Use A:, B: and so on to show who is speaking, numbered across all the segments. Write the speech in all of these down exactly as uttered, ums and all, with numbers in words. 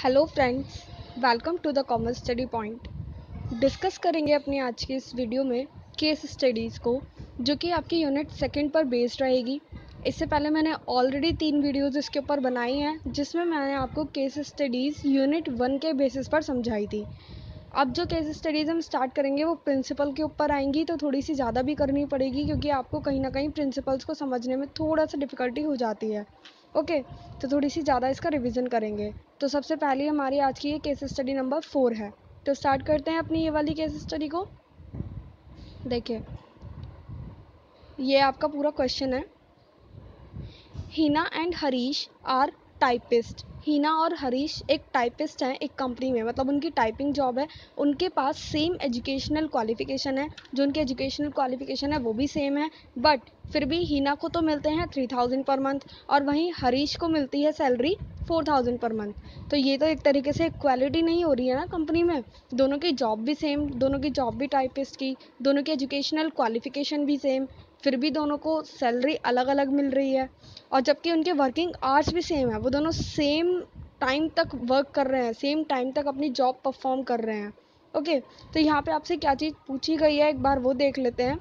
A: Hello friends, welcome to the commerce study point. Discuss करेंगे अपनी आज की इस वीडियो में केस स्टडीज़ को, जो कि आपकी यूनिट सेकंड पर बेस्ड रहेगी। इससे पहले मैंने ऑलरेडी तीन वीडियोज़ इसके ऊपर बनाई हैं, जिसमें मैंने आपको केस स्टडीज़ यूनिट वन के बेसिस पर समझाई थी। अब जो केस स्टडीज़ हम स्टार्ट करेंगे वो प्रिंसिपल के ऊपर आएंगी, तो थोड़ी सी ज़्यादा भी करनी पड़ेगी, क्योंकि आपको कहीं ना कहीं प्रिंसिपल्स को समझने में थोड़ा सा डिफ़िकल्टी हो जाती है। ओके, तो थोड़ी सी ज़्यादा इसका रिवीजन करेंगे। तो सबसे पहले हमारी आज की ये केस स्टडी नंबर फोर है। तो स्टार्ट करते हैं अपनी ये वाली केस स्टडी को। देखिए, ये आपका पूरा क्वेश्चन है। Hina and Harish are typist. Hina और हरीश एक टाइपिस्ट हैं एक कंपनी में, मतलब उनकी टाइपिंग जॉब है। उनके पास सेम एजुकेशनल क्वालिफिकेशन है, जो उनकी एजुकेशनल क्वालिफिकेशन है वो भी सेम है, बट फिर भी हिना को तो मिलते हैं थ्री थाउजेंड पर मंथ और वहीं हरीश को मिलती है salary four thousand per month. तो ये तो एक तरीके से इक्वालिटी नहीं हो रही है ना कंपनी में। दोनों की जॉब भी सेम, दोनों की जॉब भी टाइपिस्ट की, दोनों की एजुकेशनल क्वालिफिकेशन भी सेम, फिर भी दोनों को सैलरी अलग अलग मिल रही है। और जबकि उनके वर्किंग आवर्स भी सेम है, वो दोनों सेम टाइम तक वर्क कर रहे हैं, सेम टाइम तक अपनी जॉब परफॉर्म कर रहे हैं। ओके, तो यहाँ पे आपसे क्या चीज़ पूछी गई है एक बार वो देख लेते हैं।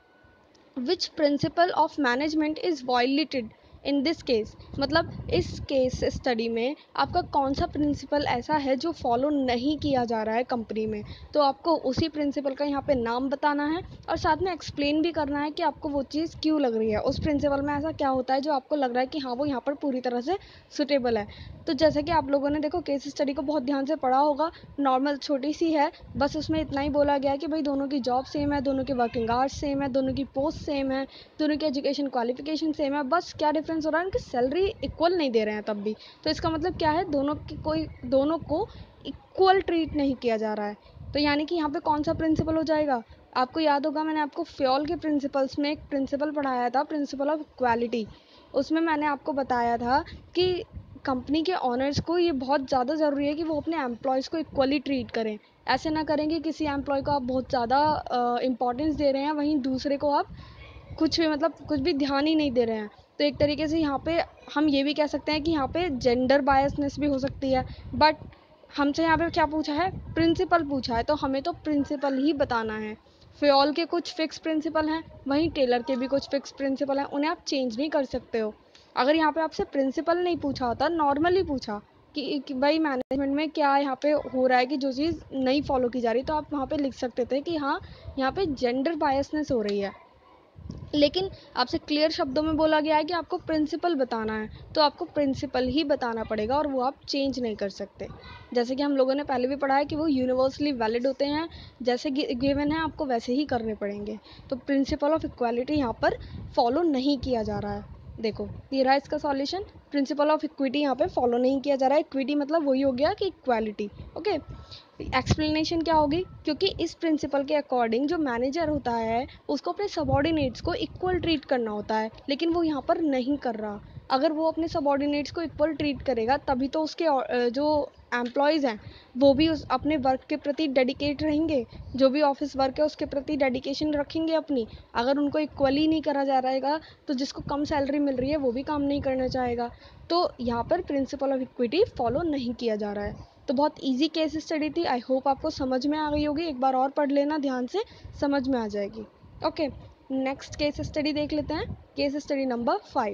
A: Which principle of management is violated in this case. मतलब इस केस स्टडी में आपका कौन सा प्रिंसिपल ऐसा है जो फॉलो नहीं किया जा रहा है कंपनी में। तो आपको उसी प्रिंसिपल का यहाँ पे नाम बताना है और साथ में एक्सप्लेन भी करना है कि आपको वो चीज़ क्यों लग रही है, उस प्रिंसिपल में ऐसा क्या होता है जो आपको लग रहा है कि हाँ वो यहाँ पर पूरी तरह से सुटेबल है। तो जैसे कि आप लोगों ने देखो केस स्टडी को बहुत ध्यान से पढ़ा होगा, नॉर्मल छोटी सी है, बस उसमें इतना ही बोला गया है कि भाई दोनों की जॉब सेम है, दोनों के वर्किंग आवर्स सेम है, दोनों की पोस्ट सेम है, दोनों की एजुकेशन क्वालिफिकेशन सेम है। बस क्या डिफरेंस हो रहा है, उनकी सैलरी इक्वल नहीं दे रहे हैं तब भी। तो इसका मतलब क्या है, दोनों की कोई दोनों को इक्वल ट्रीट नहीं किया जा रहा है। तो यानी कि यहाँ पे कौन सा प्रिंसिपल हो जाएगा। आपको याद होगा मैंने आपको फ्योल के प्रिंसिपल्स में एक प्रिंसिपल पढ़ाया था, प्रिंसिपल ऑफ इक्वालिटी। उसमें मैंने आपको बताया था कि कंपनी के ऑनर्स को ये बहुत ज़्यादा ज़रूरी है कि वो अपने एम्प्लॉयज़ को इक्वली ट्रीट करें। ऐसे ना करें कि किसी एम्प्लॉय को आप बहुत ज़्यादा इंपॉर्टेंस दे रहे हैं, वहीं दूसरे को आप कुछ भी मतलब कुछ भी ध्यान ही नहीं दे रहे हैं। तो एक तरीके से यहाँ पे हम ये भी कह सकते हैं कि यहाँ पे जेंडर बायसनेस भी हो सकती है। बट हमसे यहाँ पे क्या पूछा है, प्रिंसिपल पूछा है, तो हमें तो प्रिंसिपल ही बताना है। फ्योल के कुछ फिक्स प्रिंसिपल हैं, वहीं टेलर के भी कुछ फिक्स प्रिंसिपल हैं, उन्हें आप चेंज नहीं कर सकते हो। अगर यहाँ पे आपसे प्रिंसिपल नहीं पूछा होता, नॉर्मली पूछा कि, कि भाई मैनेजमेंट में क्या यहाँ पे हो रहा है कि जो चीज़ नहीं फॉलो की जा रही, तो आप वहाँ पे लिख सकते थे कि हाँ यहाँ पे जेंडर बायसनेस हो रही है। लेकिन आपसे क्लियर शब्दों में बोला गया है कि आपको प्रिंसिपल बताना है, तो आपको प्रिंसिपल ही बताना पड़ेगा और वो आप चेंज नहीं कर सकते। जैसे कि हम लोगों ने पहले भी पढ़ा है कि वो यूनिवर्सली वैलिड होते हैं, जैसे गिवन है आपको वैसे ही करने पड़ेंगे। तो प्रिंसिपल ऑफ इक्वालिटी यहाँ पर फॉलो नहीं किया जा रहा है। देखो ये रहा इसका सॉल्यूशन। प्रिंसिपल ऑफ इक्विटी यहाँ पे फॉलो नहीं किया जा रहा है। इक्विटी मतलब वही हो गया कि इक्वालिटी। ओके, एक्सप्लेनेशन क्या होगी, क्योंकि इस प्रिंसिपल के अकॉर्डिंग जो मैनेजर होता है उसको अपने सबॉर्डिनेट्स को इक्वल ट्रीट करना होता है, लेकिन वो यहाँ पर नहीं कर रहा। अगर वो अपने सबॉर्डिनेट्स को इक्वल ट्रीट करेगा तभी तो उसके जो एम्प्लॉयज़ हैं वो भी उस अपने वर्क के प्रति डेडिकेट रहेंगे, जो भी ऑफिस वर्क है उसके प्रति डेडिकेशन रखेंगे अपनी। अगर उनको इक्वली नहीं करा जा रहेगा तो जिसको कम सैलरी मिल रही है वो भी काम नहीं करना चाहेगा। तो यहाँ पर प्रिंसिपल ऑफ इक्विटी फॉलो नहीं किया जा रहा है। तो बहुत इजी केस स्टडी थी, आई होप आपको समझ में आ गई होगी। एक बार और पढ़ लेना ध्यान से, समझ में आ जाएगी। ओके, नेक्स्ट केस स्टडी देख लेते हैं, केस स्टडी नंबर फाइव।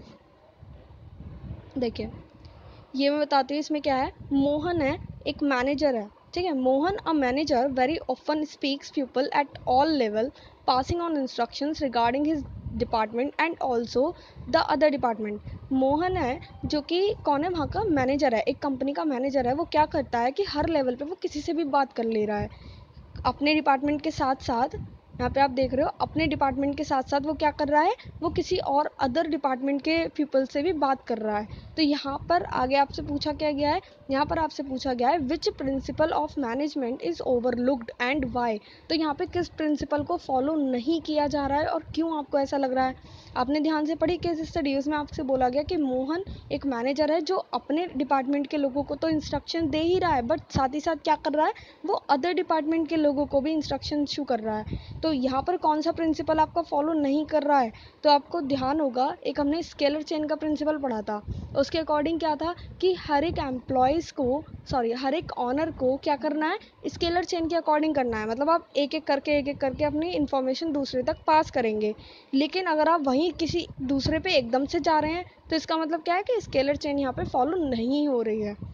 A: देखिए ये मैं बताती हूँ इसमें क्या है। मोहन है, एक मैनेजर है, ठीक है। Mohan a manager very often speaks people at all level, passing on instructions regarding his department and also the other department. Mohan है जो कि कौन है, वहाँ का मैनेजर है, एक कंपनी का मैनेजर है। वो क्या करता है कि हर लेवल पे वो किसी से भी बात कर ले रहा है, अपने डिपार्टमेंट के साथ साथ। यहाँ पे आप देख रहे हो अपने डिपार्टमेंट के साथ साथ वो क्या कर रहा है, वो किसी और अदर डिपार्टमेंट के पीपल से भी बात कर रहा है। तो यहाँ पर आगे आपसे पूछा क्या गया है, यहाँ पर आपसे पूछा गया है which principle of management is overlooked and why. तो यहाँ पे किस प्रिंसिपल को फॉलो नहीं किया जा रहा है और क्यों आपको ऐसा लग रहा है। आपने ध्यान से पढ़ी केस स्टडी, उसमें आपसे बोला गया कि मोहन एक मैनेजर है जो अपने डिपार्टमेंट के लोगों को तो इंस्ट्रक्शन दे ही रहा है, बट साथ ही साथ क्या कर रहा है, वो अदर डिपार्टमेंट के लोगों को भी इंस्ट्रक्शन इशू कर रहा है। तो तो यहाँ पर कौन सा प्रिंसिपल आपका फॉलो नहीं कर रहा है? तो आपको ध्यान होगा, एक हमने स्केलर चेन का प्रिंसिपल पढ़ा था, उसके अकॉर्डिंग क्या था कि हर एक एम्प्लॉयज़ को सॉरी हर एक ऑनर को क्या करना है, स्केलर चेन के अकॉर्डिंग करना है। मतलब आप एक एक करके एक एक करके अपनी इन्फॉर्मेशन दूसरे तक पास करेंगे। लेकिन अगर आप वहीं किसी दूसरे पे एकदम से जा रहे हैं तो इसका मतलब क्या है कि स्केलर चेन यहाँ पे फॉलो नहीं हो रही है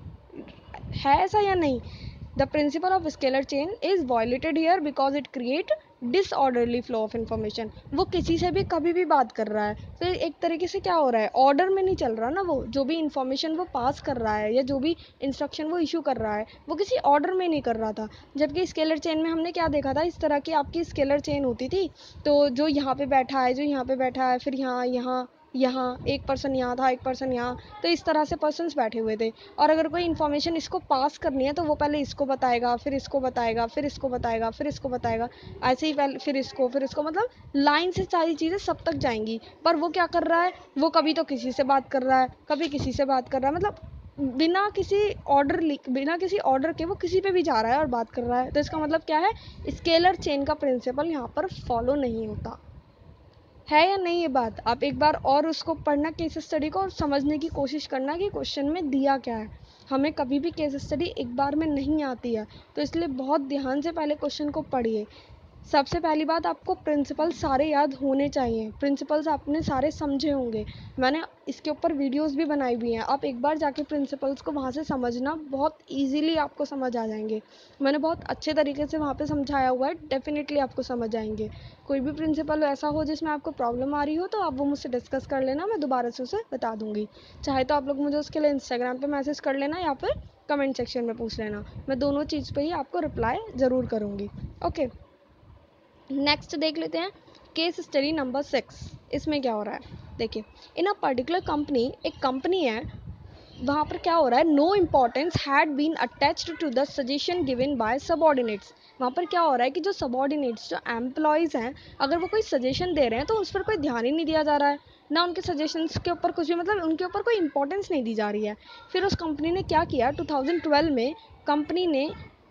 A: है ऐसा या नहीं? The principle of scalar chain is violated here because it create disorderly flow of information. वो किसी से भी कभी भी बात कर रहा है तो एक तरीके से क्या हो रहा है, ऑर्डर में नहीं चल रहा ना। वो जो भी इन्फॉर्मेशन वो पास कर रहा है या जो भी इंस्ट्रक्शन वो इशू कर रहा है वो किसी ऑर्डर में नहीं कर रहा था। जबकि स्केलर चेन में हमने क्या देखा था, इस तरह की आपकी स्केलर चेन होती थी। तो जो यहाँ पे बैठा है, जो यहाँ पे बैठा है, फिर यहाँ यहाँ यहाँ एक पर्सन यहाँ था, एक पर्सन यहाँ, तो इस तरह से पर्सन्स बैठे हुए थे। और अगर कोई इन्फॉर्मेशन इसको पास करनी है तो वो पहले इसको बताएगा, फिर इसको बताएगा, फिर इसको बताएगा, फिर इसको बताएगा, ऐसे ही पहले फिर इसको, फिर इसको, मतलब लाइन से सारी चीज़ें सब तक जाएंगी। पर वो क्या कर रहा है, वो कभी तो किसी से बात कर रहा है, कभी किसी से बात कर रहा है, मतलब बिना किसी ऑर्डर बिना किसी ऑर्डर के वो किसी पे भी जा रहा है और बात कर रहा है। तो इसका मतलब क्या है, स्केलर चेन का प्रिंसिपल यहाँ पर फॉलो नहीं होता है या नहीं। ये बात आप एक बार और उसको पढ़ना, केस स्टडी को, और समझने की कोशिश करना कि क्वेश्चन में दिया क्या है। हमें कभी भी केस स्टडी एक बार में नहीं आती है, तो इसलिए बहुत ध्यान से पहले क्वेश्चन को पढ़िए। सबसे पहली बात, आपको प्रिंसिपल सारे याद होने चाहिए। प्रिंसिपल्स आपने सारे समझे होंगे, मैंने इसके ऊपर वीडियोस भी बनाई हुई हैं। आप एक बार जाके प्रिंसिपल्स को वहाँ से समझना, बहुत इजीली आपको समझ आ जाएंगे। मैंने बहुत अच्छे तरीके से वहाँ पे समझाया हुआ है, डेफिनेटली आपको समझ आएंगे। कोई भी प्रिंसिपल ऐसा हो जिसमें आपको प्रॉब्लम आ रही हो तो आप वो मुझसे डिस्कस कर लेना, मैं दोबारा से उसे बता दूँगी। चाहे तो आप लोग मुझे उसके लिए इंस्टाग्राम पर मैसेज कर लेना या फिर कमेंट सेक्शन में पूछ लेना, मैं दोनों चीज़ पर ही आपको रिप्लाई ज़रूर करूँगी। ओके, नेक्स्ट देख लेते हैं केस स्टडी नंबर सिक्स। इसमें क्या हो रहा है, देखिए, इन अ पर्टिकुलर कंपनी, एक कंपनी है, वहाँ पर क्या हो रहा है, no importance had been attached to the suggestion given by subordinates. वहाँ पर क्या हो रहा है कि जो सबऑर्डिनेट्स, जो एम्प्लॉयज़ हैं, अगर वो कोई सजेशन दे रहे हैं तो उस पर कोई ध्यान ही नहीं दिया जा रहा है, ना उनके सजेशंस के ऊपर कुछ भी, मतलब उनके ऊपर कोई इंपॉर्टेंस नहीं दी जा रही है। फिर उस कंपनी ने क्या किया, टू थाउजेंड ट्वेल्व में कंपनी ने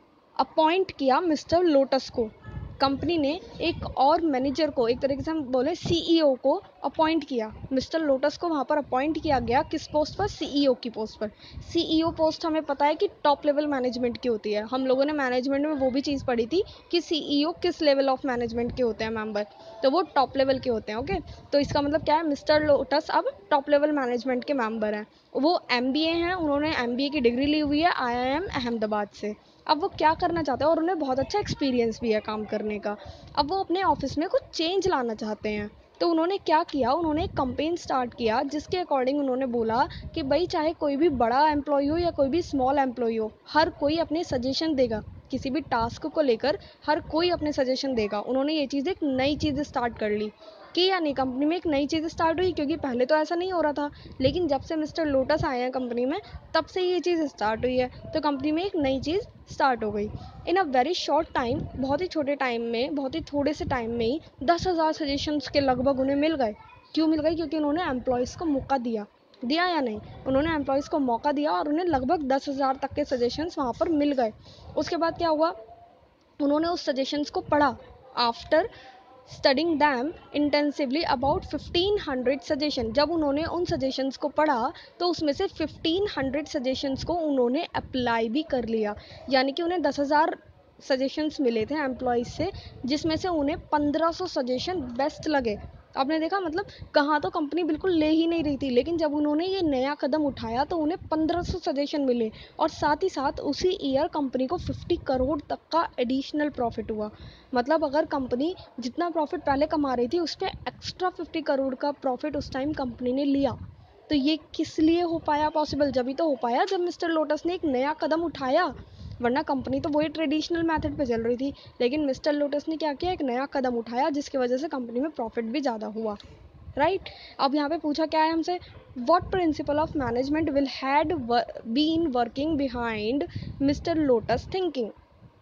A: अपॉइंट किया मिस्टर लोटस को। कंपनी ने एक और मैनेजर को, एक तरीके से हम बोले सीईओ को अपॉइंट किया। मिस्टर लोटस को वहाँ पर अपॉइंट किया गया, किस पोस्ट पर, सीईओ की पोस्ट पर। सीईओ पोस्ट हमें पता है कि टॉप लेवल मैनेजमेंट की होती है। हम लोगों ने मैनेजमेंट में वो भी चीज़ पढ़ी थी कि सीईओ किस लेवल ऑफ मैनेजमेंट के होते हैं मेंबर, तो वो टॉप लेवल के होते हैं। ओके, तो इसका मतलब क्या है, मिस्टर लोटस अब टॉप लेवल मैनेजमेंट के मेंबर हैं। वो एमबीए हैं, उन्होंने एमबीए की डिग्री ली हुई है आईआईएम अहमदाबाद से। अब वो क्या करना चाहते हैं, और उन्हें बहुत अच्छा एक्सपीरियंस भी है काम करने का। अब वो अपने ऑफिस में कुछ चेंज लाना चाहते हैं, तो उन्होंने क्या किया, उन्होंने एक कैंपेन स्टार्ट किया जिसके अकॉर्डिंग उन्होंने बोला कि भाई चाहे कोई भी बड़ा एम्प्लॉय हो या कोई भी स्मॉल एम्प्लॉय हो, हर कोई अपने सजेशन देगा किसी भी टास्क को लेकर, हर कोई अपने सजेशन देगा। उन्होंने ये चीज़, एक नई चीज़ स्टार्ट कर ली कि यानी कंपनी में एक नई चीज़ स्टार्ट हुई, क्योंकि पहले तो ऐसा नहीं हो रहा था, लेकिन जब से मिस्टर लोटस आए हैं कंपनी में तब से ये चीज़ स्टार्ट हुई है। तो कंपनी में एक नई चीज़ स्टार्ट हो गई। In a very short time, बहुत ही छोटे टाइम में, बहुत ही थोड़े से टाइम में ही दस हज़ार सजेशंस के लगभग उन्हें मिल गए। क्यों मिल गए, क्योंकि उन्होंने एम्प्लॉयज़ को मौका दिया दिया या नहीं, उन्होंने एम्प्लॉयज़ को मौका दिया और उन्हें लगभग दस हज़ार तक के सजेशंस वहाँ पर मिल गए। उसके बाद क्या हुआ, उन्होंने उस सजेशंस को पढ़ा। After studying them intensively about fifteen hundred suggestion, जब उन्होंने उन सजेशंस को पढ़ा तो उसमें से फिफ्टीन हंड्रेड सजेशंस को उन्होंने अप्लाई भी कर लिया। यानी कि उन्हें दस हज़ार सजेशंस मिले थे एम्प्लॉयज़ से, जिसमें से उन्हें पंद्रह सौ सजेशन बेस्ट लगे। आपने देखा, मतलब कहाँ तो कंपनी बिल्कुल ले ही नहीं रही थी, लेकिन जब उन्होंने ये नया कदम उठाया तो उन्हें पंद्रह सौ सजेशन मिले, और साथ ही साथ उसी ईयर कंपनी को पचास करोड़ तक का एडिशनल प्रॉफिट हुआ। मतलब अगर कंपनी जितना प्रॉफिट पहले कमा रही थी उस पर एक्स्ट्रा पचास करोड़ का प्रॉफिट उस टाइम कंपनी ने लिया। तो ये किस लिए हो पाया पॉसिबल, जब ही तो हो पाया जब मिस्टर लोटस ने एक नया कदम उठाया, वरना कंपनी तो वही ट्रेडिशनल मेथड पे चल रही थी। लेकिन मिस्टर लोटस ने क्या किया, एक नया कदम उठाया जिसकी वजह से कंपनी में प्रॉफिट भी ज़्यादा हुआ, राइट। अब यहाँ पे पूछा क्या है हमसे, what principle of management will had been working behind mister Lotus thinking.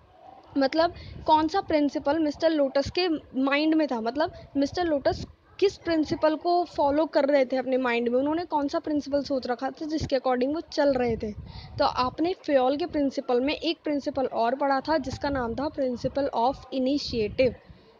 A: मतलब कौन सा प्रिंसिपल मिस्टर लोटस के माइंड में था, मतलब मिस्टर लोटस किस प्रिंसिपल को फॉलो कर रहे थे अपने माइंड में, उन्होंने कौन सा प्रिंसिपल सोच रखा था जिसके अकॉर्डिंग वो चल रहे थे। तो आपने फ्योल के प्रिंसिपल में एक प्रिंसिपल और पढ़ा था जिसका नाम था प्रिंसिपल ऑफ इनिशिएटिव।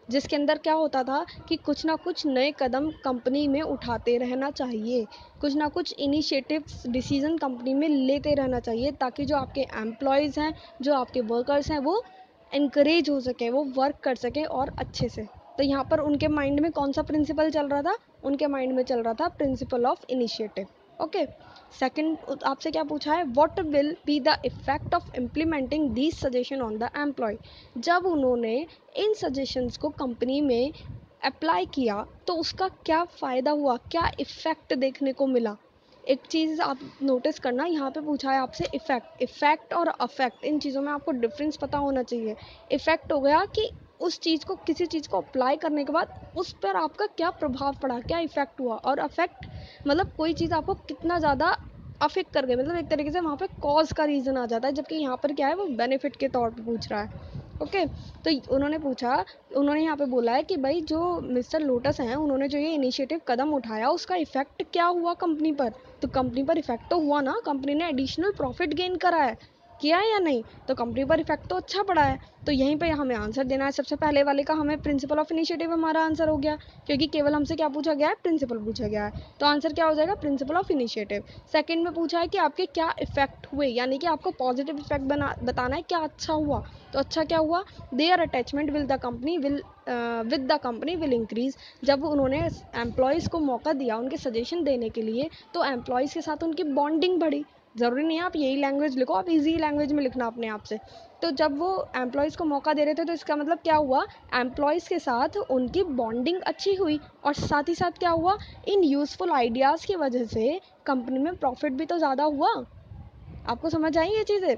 A: जिसके अंदर क्या होता था कि कुछ ना कुछ नए कदम कंपनी में उठाते रहना चाहिए, कुछ ना कुछ इनिशिएटिव्स डिसीजन कंपनी में लेते रहना चाहिए, ताकि जो आपके एम्प्लॉयज़ हैं, जो आपके वर्कर्स हैं, वो इनकरेज हो सकें, वो वर्क कर सकें और अच्छे से। तो यहाँ पर उनके माइंड में कौन सा प्रिंसिपल चल रहा था? उनके माइंड में चल रहा था principle of initiative. Okay, second आपसे क्या पूछा है, what will be the effect of implementing these suggestion on the employee. जब उन्होंने इन सजेशंस को कंपनी में अप्लाई किया तो उसका क्या फ़ायदा हुआ, क्या इफ़ेक्ट देखने को मिला। एक चीज़ आप नोटिस करना, यहाँ पे पूछा है आपसे इफ़ेक्ट। इफ़ेक्ट और अफेक्ट, इन चीज़ों में आपको डिफरेंस पता होना चाहिए। इफ़ेक्ट हो गया कि उस चीज़ को, किसी चीज़ को अप्लाई करने के बाद उस पर आपका क्या प्रभाव पड़ा, क्या इफ़ेक्ट हुआ। और अफेक्ट मतलब कोई चीज़ आपको कितना ज़्यादा अफेक्ट कर गई, मतलब एक तरीके से वहाँ पे कॉज का रीज़न आ जाता है, जबकि यहाँ पर क्या है, वो बेनिफिट के तौर पे पूछ रहा है। ओके, तो उन्होंने पूछा, उन्होंने यहाँ पे बोला है कि भाई जो मिस्टर लोटस हैं, उन्होंने जो ये इनिशिएटिव कदम उठाया उसका इफेक्ट क्या हुआ कंपनी पर। तो कंपनी पर इफेक्ट तो हुआ ना, कंपनी ने एडिशनल प्रॉफिट गेन करा है, किया है या नहीं? तो कंपनी पर इफेक्ट तो अच्छा पड़ा है। तो यहीं पे हमें आंसर देना है। सबसे पहले वाले का हमें प्रिंसिपल ऑफ इनिशिएटिव हमारा आंसर हो गया, क्योंकि केवल हमसे क्या पूछा गया है, प्रिंसिपल पूछा गया है। तो आंसर क्या हो जाएगा, प्रिंसिपल ऑफ इनिशिएटिव। सेकंड में पूछा है कि आपके क्या इफेक्ट हुए, यानी कि आपको पॉजिटिव इफेक्ट बना बताना है, क्या अच्छा हुआ। तो अच्छा क्या हुआ, their attachment will the company will with the company will increase. जब उन्होंने एम्प्लॉयज़ को मौका दिया उनके सजेशन देने के लिए, तो एम्प्लॉयज़ के साथ उनकी बॉन्डिंग बढ़ी। ज़रूरी नहीं है आप यही लैंग्वेज लिखो, आप इजी लैंग्वेज में लिखना अपने आप से। तो जब वो एम्प्लॉयज़ को मौका दे रहे थे, तो इसका मतलब क्या हुआ, एम्प्लॉयज़ के साथ उनकी बॉन्डिंग अच्छी हुई। और साथ ही साथ क्या हुआ, इन यूज़फुल आइडियाज़ की वजह से कंपनी में प्रॉफिट भी तो ज़्यादा हुआ। आपको समझ आई ये चीज़ें?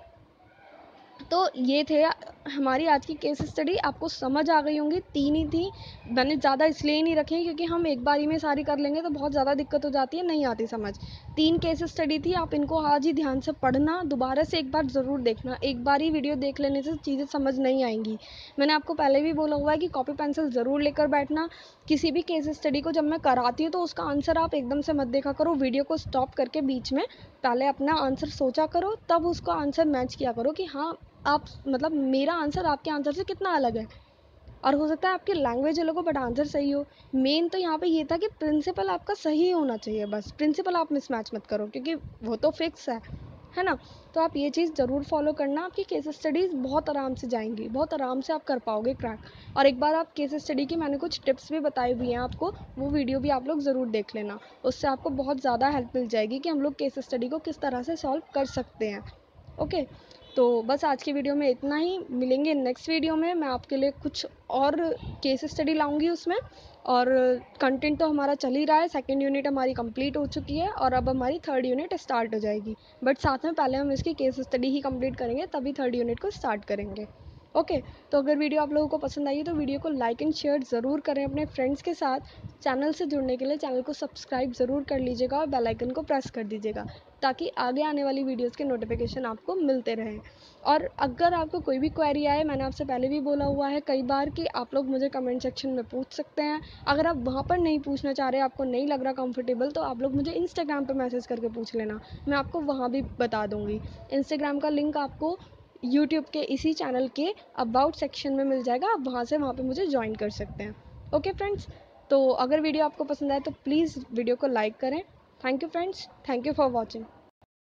A: तो ये थे हमारी आज की केस स्टडी। आपको समझ आ गई होंगी, तीन ही थी, मैंने ज़्यादा इसलिए ही नहीं रखी क्योंकि हम एक बारी में सारी कर लेंगे तो बहुत ज़्यादा दिक्कत हो जाती है, नहीं आती समझ। तीन केस स्टडी थी, आप इनको आज ही ध्यान से पढ़ना, दोबारा से एक बार ज़रूर देखना। एक बार ही वीडियो देख लेने से चीज़ें समझ नहीं आएंगी। मैंने आपको पहले भी बोला हुआ है कि कॉपी पेंसिल ज़रूर लेकर बैठना। किसी भी केस स्टडी को जब मैं कराती हूँ तो उसका आंसर आप एकदम से मत देखा करो, वीडियो को स्टॉप करके बीच में पहले अपना आंसर सोचा करो, तब उसका आंसर मैच किया करो कि हाँ आप, मतलब मेरा आंसर आपके आंसर से कितना अलग है। और हो सकता है आपकी लैंग्वेज अलग हो बट आंसर सही हो। मेन तो यहाँ पे ये था कि प्रिंसिपल आपका सही होना चाहिए, बस प्रिंसिपल आप मिसमैच मत करो, क्योंकि वो तो फिक्स है है ना। तो आप ये चीज़ ज़रूर फॉलो करना, आपकी केस स्टडीज़ बहुत आराम से जाएंगी, बहुत आराम से आप कर पाओगे क्रैक। और एक बार आप केस स्टडी की मैंने कुछ टिप्स भी बताई हुई हैं आपको, वो वीडियो भी आप लोग ज़रूर देख लेना, उससे आपको बहुत ज़्यादा हेल्प मिल जाएगी कि हम लोग केस स्टडी को किस तरह से सॉल्व कर सकते हैं। ओके, तो बस आज की वीडियो में इतना ही। मिलेंगे नेक्स्ट वीडियो में, मैं आपके लिए कुछ और केस स्टडी लाऊंगी उसमें। और कंटेंट तो हमारा चल ही रहा है, सेकंड यूनिट हमारी कंप्लीट हो चुकी है और अब हमारी थर्ड यूनिट स्टार्ट हो जाएगी। बट साथ में पहले हम इसकी केस स्टडी ही कंप्लीट करेंगे, तभी थर्ड यूनिट को स्टार्ट करेंगे। ओके, तो अगर वीडियो आप लोगों को पसंद आई तो वीडियो को लाइक एंड शेयर ज़रूर करें अपने फ्रेंड्स के साथ। चैनल से जुड़ने के लिए चैनल को सब्सक्राइब ज़रूर कर लीजिएगा और बेल आइकन को प्रेस कर दीजिएगा, ताकि आगे आने वाली वीडियोस के नोटिफिकेशन आपको मिलते रहें। और अगर आपको कोई भी क्वेरी आए, मैंने आपसे पहले भी बोला हुआ है कई बार कि आप लोग मुझे कमेंट सेक्शन में पूछ सकते हैं। अगर आप वहाँ पर नहीं पूछना चाह रहे, आपको नहीं लग रहा कंफर्टेबल, तो आप लोग मुझे इंस्टाग्राम पर मैसेज करके पूछ लेना, मैं आपको वहाँ भी बता दूँगी। इंस्टाग्राम का लिंक आपको यूट्यूब के इसी चैनल के अबाउट सेक्शन में मिल जाएगा, आप वहाँ से वहाँ पे मुझे ज्वाइन कर सकते हैं। ओके फ्रेंड्स, तो अगर वीडियो आपको पसंद आए तो प्लीज़ वीडियो को लाइक करें। Thank you friends, thank you for watching.